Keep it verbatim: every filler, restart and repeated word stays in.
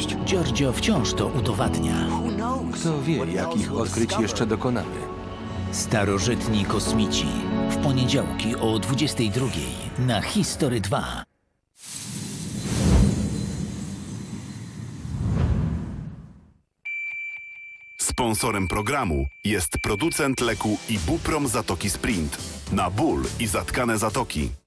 rzeczywistość. Giorgio wciąż to udowadnia. Kto wie, jakich odkryć jeszcze dokonamy. Starożytni kosmici. W poniedziałki o dwudziestej drugiej na History dwa. Sponsorem programu jest producent leku Ibuprom Zatoki Sprint. Na ból i zatkane zatoki.